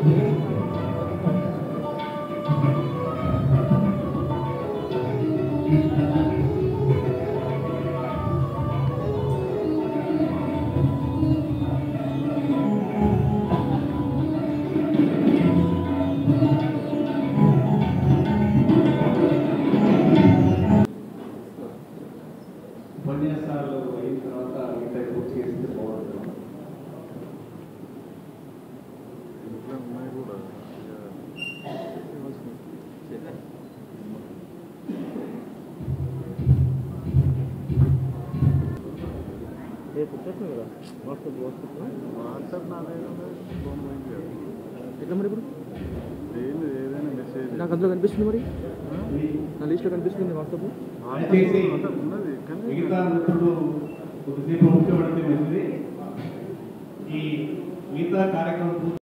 ఉపన్యాసాలు అయిన తర్వాత ఇంత పూర్తి చేస్తే బాగుంటుంది. కదా వాట్సాప్ నా దగ్గర ఎట్లా మరి ఇప్పుడు ఏదైనా మెసేజ్ నాకు అందులో కనిపిస్తుంది మరి నా లిస్ట్లో కనిపిస్తుంది వాట్సాప్ ఉన్నది కానీ మిగతా కొద్దిసేపు ముఖ్యపడితే మంచిది. ఈ మిగతా కార్యక్రమం